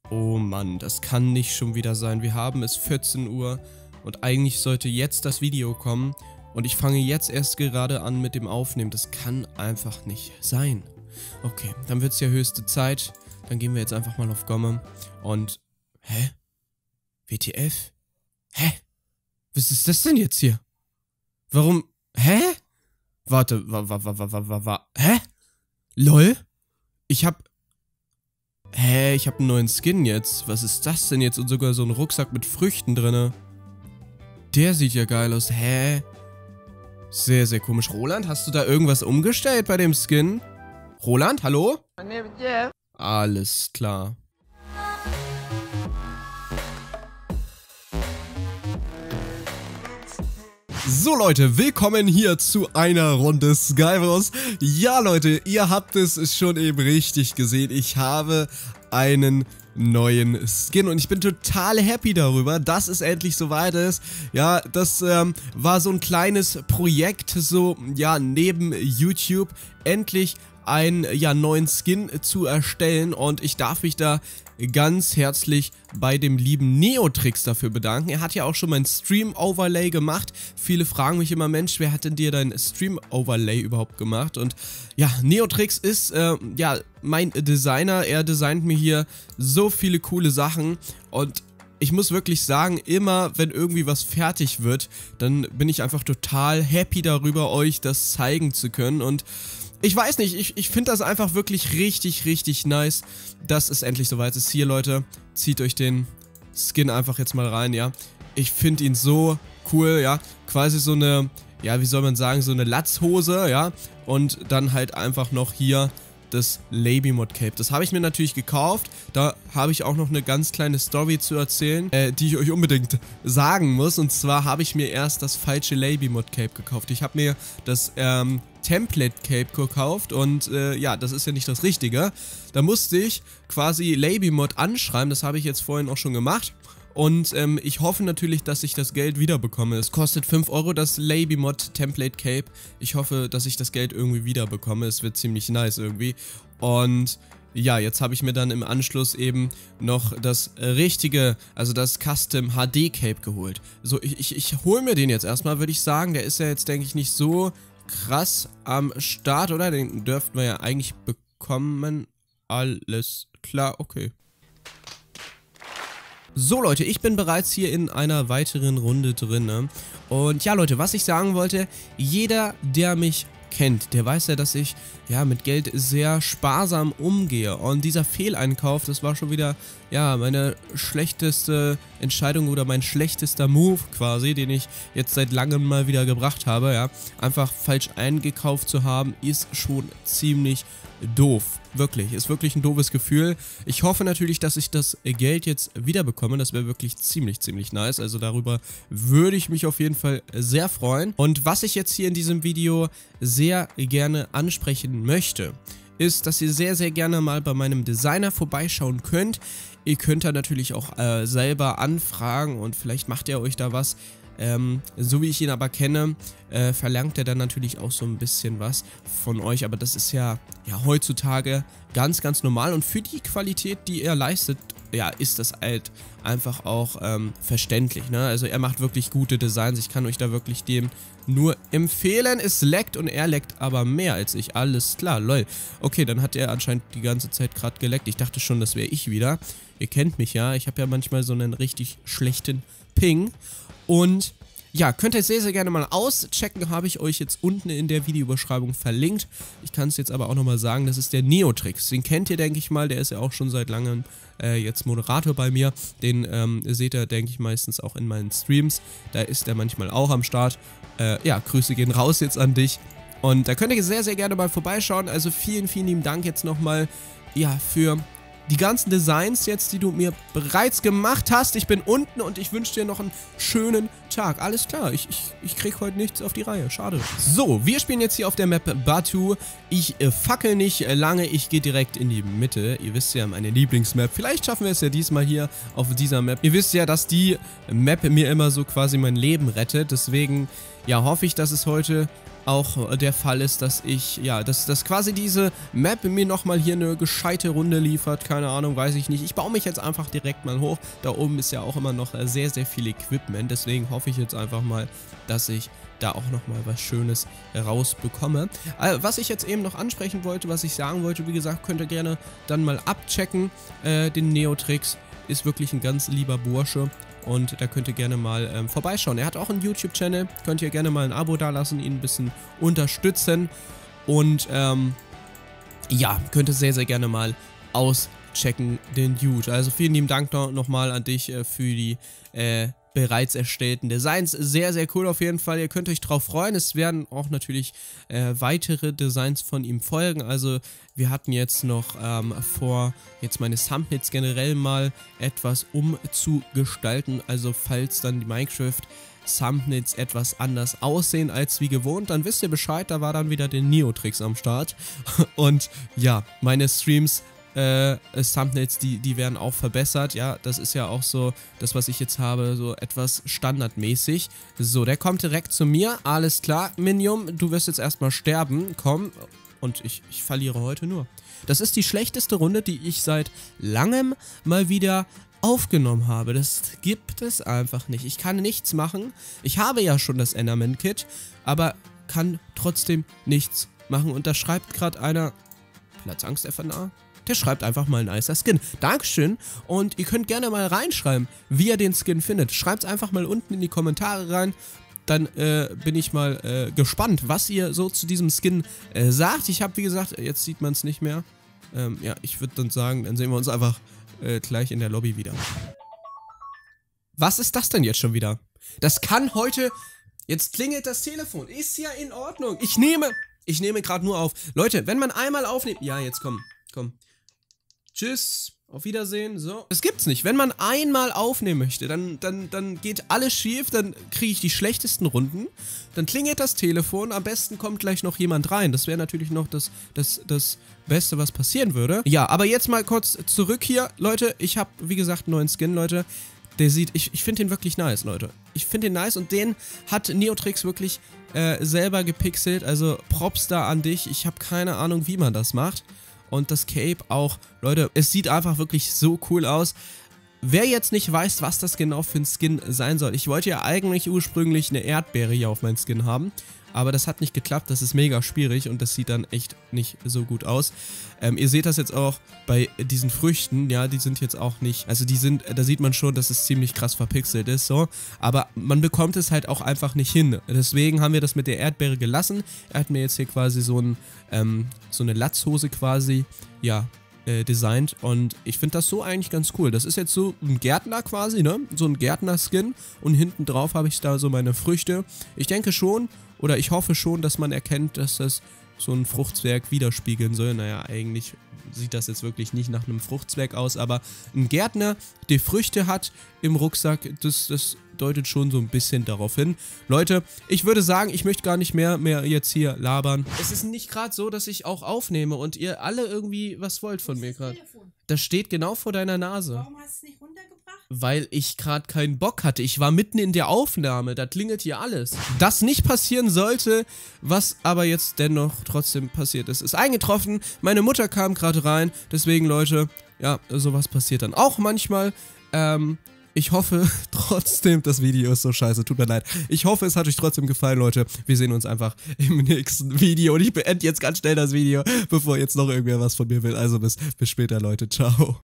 Oh Mann, das kann nicht schon wieder sein. Wir haben es 14 Uhr und eigentlich sollte jetzt das Video kommen und ich fange jetzt erst gerade an mit dem Aufnehmen. Das kann einfach nicht sein. Okay, dann wird es ja höchste Zeit. Dann gehen wir jetzt einfach mal auf Gomme und... Hä? WTF? Hä? Was ist das denn jetzt hier? Warum? Hä? Warte, hä? LOL? Ich hab einen neuen Skin jetzt. Was ist das denn jetzt? Und sogar so ein Rucksack mit Früchten drinne. Der sieht ja geil aus. Hä? Sehr, sehr komisch. Roland, hast du da irgendwas umgestellt bei dem Skin? Roland, hallo? Alles klar. So Leute, willkommen hier zu einer Runde Skybros. Ja Leute, ihr habt es schon eben richtig gesehen. Ich habe einen neuen Skin und ich bin total happy darüber, dass es endlich soweit ist. Ja, das war so ein kleines Projekt, so ja neben YouTube endlich einen neuen Skin zu erstellen und ich darf mich da ganz herzlich bei dem lieben Neotrix dafür bedanken. Er hat ja auch schon mein Stream-Overlay gemacht. Viele fragen mich immer, Mensch, wer hat denn dir dein Stream-Overlay überhaupt gemacht? Und ja, Neotrix ist mein Designer. Er designt mir hier so viele coole Sachen und ich muss wirklich sagen, immer wenn irgendwie was fertig wird, dann bin ich einfach total happy darüber, euch das zeigen zu können. Und ich weiß nicht, ich finde das einfach wirklich richtig, richtig nice, dass es endlich soweit ist. Hier, Leute, zieht euch den Skin einfach jetzt mal rein, ja. Ich finde ihn so cool, ja. Quasi so eine, ja, wie soll man sagen, so eine Latzhose, ja. Und dann halt einfach noch hier das Labymod Cape. Das habe ich mir natürlich gekauft. Da habe ich auch noch eine ganz kleine Story zu erzählen, die ich euch unbedingt sagen muss. Und zwar habe ich mir erst das falsche Labymod Cape gekauft. Ich habe mir das Template Cape gekauft und ja, das ist ja nicht das Richtige. Da musste ich quasi Labymod anschreiben. Das habe ich jetzt vorhin auch schon gemacht. Und ich hoffe natürlich, dass ich das Geld wiederbekomme. Es kostet 5 Euro das Labymod Template Cape. Ich hoffe, dass ich das Geld irgendwie wiederbekomme. Es wird ziemlich nice irgendwie. Und ja, jetzt habe ich mir dann im Anschluss eben noch das richtige, also das Custom HD Cape geholt. So, ich hole mir den jetzt erstmal, würde ich sagen. Der ist ja jetzt, denke ich, nicht so krass am Start, oder? Den dürften wir ja eigentlich bekommen. Alles klar, okay. So Leute, ich bin bereits hier in einer weiteren Runde drin. Und ja Leute, was ich sagen wollte, jeder, der mich kennt, der weiß ja, dass ich ja mit Geld sehr sparsam umgehe. Und dieser Fehleinkauf, das war schon wieder ja meine schlechteste Entscheidung oder mein schlechtester Move quasi, den ich jetzt seit langem mal wieder gebracht habe. Ja, einfach falsch eingekauft zu haben, ist schon ziemlich doof. Wirklich, ist wirklich ein doofes Gefühl. Ich hoffe natürlich, dass ich das Geld jetzt wieder bekomme. Das wäre wirklich ziemlich, ziemlich nice. Also darüber würde ich mich auf jeden Fall sehr freuen. Und was ich jetzt hier in diesem Video sehr gerne ansprechen möchte, ist, dass ihr sehr, sehr gerne mal bei meinem Designer vorbeischauen könnt. Ihr könnt da natürlich auch selber anfragen und vielleicht macht er euch da was. So wie ich ihn aber kenne, verlangt er dann natürlich auch so ein bisschen was von euch, aber das ist ja heutzutage ganz, ganz normal und für die Qualität, die er leistet, ja, ist das halt einfach auch verständlich, ne? Also er macht wirklich gute Designs, ich kann euch da wirklich dem nur empfehlen. Es leckt und er leckt aber mehr als ich, alles klar, lol. Okay, dann hat er anscheinend die ganze Zeit gerade geleckt, ich dachte schon, das wäre ich wieder. Ihr kennt mich ja, ich habe ja manchmal so einen richtig schlechten Ping. Und ja, könnt ihr sehr, sehr gerne mal auschecken, habe ich euch jetzt unten in der Videobeschreibung verlinkt. Ich kann es jetzt aber auch nochmal sagen, das ist der Neotrix. Den kennt ihr, denke ich mal, der ist ja auch schon seit langem jetzt Moderator bei mir. Den seht ihr, denke ich, meistens auch in meinen Streams. Da ist er manchmal auch am Start. Ja, Grüße gehen raus jetzt an dich. Und da könnt ihr sehr, sehr gerne mal vorbeischauen. Also vielen, vielen lieben Dank jetzt nochmal, ja, für die ganzen Designs jetzt, die du mir bereits gemacht hast. Ich bin unten und ich wünsche dir noch einen schönen Tag. Alles klar, ich krieg heute nichts auf die Reihe. Schade. So, wir spielen jetzt hier auf der Map Batu. Ich fackel nicht lange, ich gehe direkt in die Mitte. Ihr wisst ja, meine Lieblingsmap. Vielleicht schaffen wir es ja diesmal hier auf dieser Map. Ihr wisst ja, dass die Map mir immer so quasi mein Leben rettet. Deswegen, ja, hoffe ich, dass es heute auch der Fall ist, dass ich, ja, dass quasi diese Map mir nochmal hier eine gescheite Runde liefert, keine Ahnung, weiß ich nicht. Ich baue mich jetzt einfach direkt mal hoch. Da oben ist ja auch immer noch sehr, sehr viel Equipment, deswegen hoffe ich jetzt einfach mal, dass ich da auch nochmal was Schönes rausbekomme. Was ich jetzt eben noch ansprechen wollte, was ich sagen wollte, wie gesagt, könnt ihr gerne dann mal abchecken. Den Neotrix ist wirklich ein ganz lieber Bursche. Und da könnt ihr gerne mal vorbeischauen. Er hat auch einen YouTube-Channel. Könnt ihr gerne mal ein Abo dalassen, ihn ein bisschen unterstützen. Und ja, könnt ihr sehr, sehr gerne mal auschecken, den Dude. Also vielen lieben Dank nochmal an dich für die bereits erstellten Designs. Sehr, sehr cool auf jeden Fall. Ihr könnt euch drauf freuen. Es werden auch natürlich weitere Designs von ihm folgen. Also wir hatten jetzt noch vor, jetzt meine Thumbnails generell mal etwas umzugestalten. Also falls dann die Minecraft Thumbnails etwas anders aussehen als wie gewohnt, dann wisst ihr Bescheid. Da war dann wieder der Neotrix am Start. Und ja, meine Streams Thumbnails, die werden auch verbessert, ja, das ist ja auch so, das was ich jetzt habe, so etwas standardmäßig. So, der kommt direkt zu mir, alles klar, Minium, du wirst jetzt erstmal sterben, komm, und ich verliere heute nur. Das ist die schlechteste Runde, die ich seit langem mal wieder aufgenommen habe, das gibt es einfach nicht, ich kann nichts machen, ich habe ja schon das Enderman-Kit, aber kann trotzdem nichts machen und da schreibt gerade einer, Platzangst FNA? Der schreibt einfach mal ein nicer Skin. Dankeschön und ihr könnt gerne mal reinschreiben, wie ihr den Skin findet. Schreibt es einfach mal unten in die Kommentare rein. Dann bin ich mal gespannt, was ihr so zu diesem Skin sagt. Ich habe, wie gesagt, jetzt sieht man es nicht mehr. Ja, ich würde dann sagen, dann sehen wir uns einfach gleich in der Lobby wieder. Was ist das denn jetzt schon wieder? Das kann heute... Jetzt klingelt das Telefon. Ist ja in Ordnung. Ich nehme gerade nur auf. Leute, wenn man einmal aufnimmt... Ja, jetzt komm. Tschüss, auf Wiedersehen, so. Das gibt's nicht. Wenn man einmal aufnehmen möchte, dann geht alles schief, dann kriege ich die schlechtesten Runden, dann klingelt das Telefon, am besten kommt gleich noch jemand rein. Das wäre natürlich noch das Beste, was passieren würde. Ja, aber jetzt mal kurz zurück hier. Leute, ich habe, wie gesagt, einen neuen Skin, Leute. Der sieht, ich finde den wirklich nice, Leute. Ich finde den nice und den hat Neotrix wirklich selber gepixelt. Also Props da an dich. Ich habe keine Ahnung, wie man das macht. Und das Cape auch. Leute, es sieht einfach wirklich so cool aus. Wer jetzt nicht weiß, was das genau für ein Skin sein soll. Ich wollte ja eigentlich ursprünglich eine Erdbeere hier auf meinen Skin haben. Aber das hat nicht geklappt, das ist mega schwierig und das sieht dann echt nicht so gut aus. Ihr seht das jetzt auch bei diesen Früchten, ja, die sind jetzt auch nicht, also die sind, da sieht man schon, dass es ziemlich krass verpixelt ist, so. Aber man bekommt es halt auch einfach nicht hin. Deswegen haben wir das mit der Erdbeere gelassen. Er hat mir jetzt hier quasi so eine Latzhose quasi, ja, designt und ich finde das so eigentlich ganz cool. Das ist jetzt so ein Gärtner quasi, ne? So ein Gärtner-Skin und hinten drauf habe ich da so meine Früchte. Ich denke schon, oder ich hoffe schon, dass man erkennt, dass das so ein Fruchtzwerg widerspiegeln soll. Naja, eigentlich sieht das jetzt wirklich nicht nach einem Fruchtzwerg aus, aber ein Gärtner, der Früchte hat im Rucksack, das deutet schon so ein bisschen darauf hin. Leute, ich würde sagen, ich möchte gar nicht mehr jetzt hier labern. Es ist nicht gerade so, dass ich auch aufnehme und ihr alle irgendwie was wollt von mir gerade. Das steht genau vor deiner Nase. Warum hast du es nicht runtergebracht? Weil ich gerade keinen Bock hatte. Ich war mitten in der Aufnahme, da klingelt hier alles. Das nicht passieren sollte, was aber jetzt dennoch trotzdem passiert ist. Ist eingetroffen, meine Mutter kam gerade rein, deswegen Leute, ja, sowas passiert dann auch manchmal. Ich hoffe trotzdem, das Video ist so scheiße, tut mir leid. Ich hoffe, es hat euch trotzdem gefallen, Leute. Wir sehen uns einfach im nächsten Video und ich beende jetzt ganz schnell das Video, bevor jetzt noch irgendwer was von mir will. Also bis später, Leute. Ciao.